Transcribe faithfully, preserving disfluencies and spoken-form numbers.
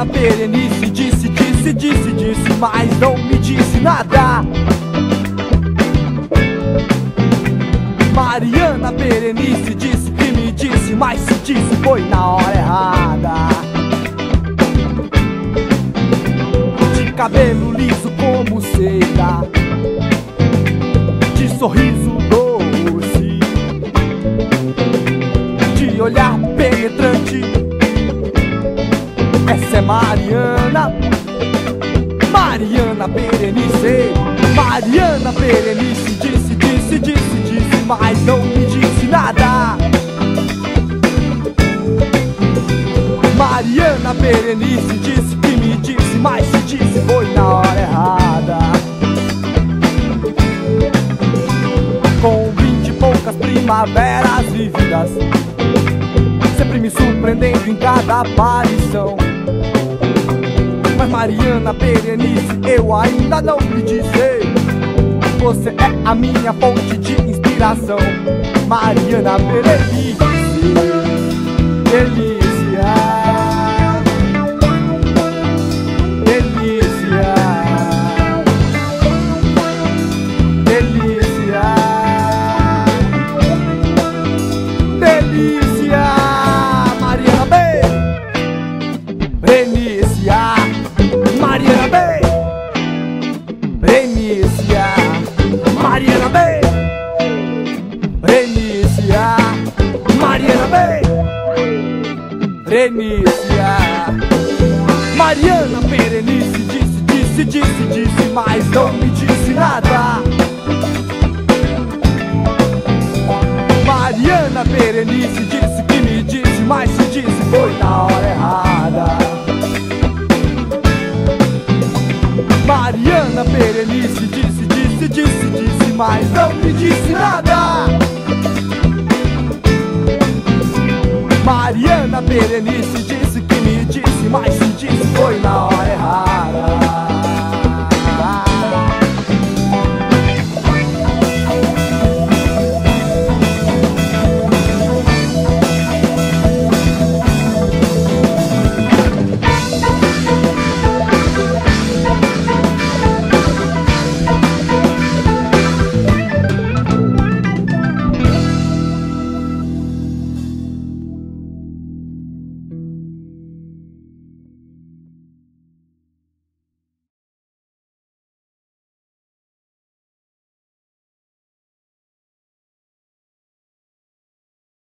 Berenice disse, disse, disse, disse, mas não me disse nada. Mariana Berenice disse que me disse, mas se disse foi na hora errada. De cabelo liso como seda, de sorriso doce, de olhar penetrante, essa é Mariana. Mariana Berenice. Mariana Berenice disse, disse, disse, disse, mas não me disse nada. Mariana Berenice disse que me disse, mas se disse foi na hora errada. Com vinte e poucas primaveras vividas, sempre me surpreendendo em cada aparição. Mas Mariana Berenice, eu ainda não me disse. Você é a minha fonte de inspiração. Mariana Berenice, delícia, delícia, delícia, delícia. Mariana Berenice, Mariana Berenice, Mariana Berenice, Mariana Berenice. Mariana Berenice disse, disse, disse, disse, mas não me disse nada. Mariana Berenice disse que me disse, mas se disse foi na hora errada. Mariana Berenice disse, disse, disse, disse, mas não me disse nada. Mariana Berenice